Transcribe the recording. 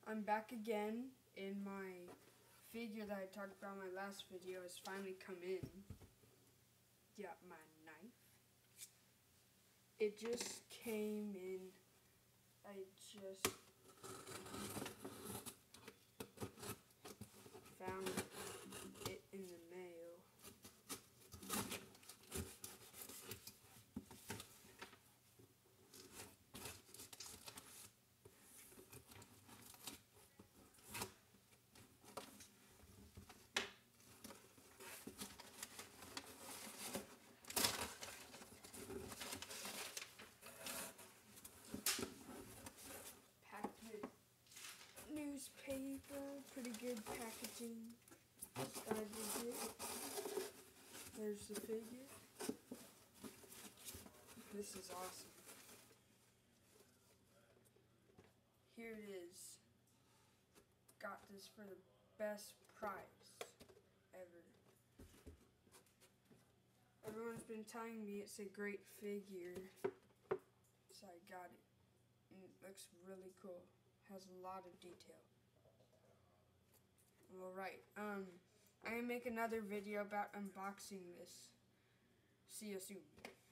I'm back again, and my figure that I talked about in my last video has finally come in. Got my knife. It just came in. I just found it in the mail. Packed with newspaper, pretty good packaging. Started it. There's the figure. This is awesome. Here it is. Got this for the best price ever. Everyone's been telling me it's a great figure, so I got it. And it looks really cool. Has a lot of detail. Alright, I'm gonna make another video about unboxing this. See you soon.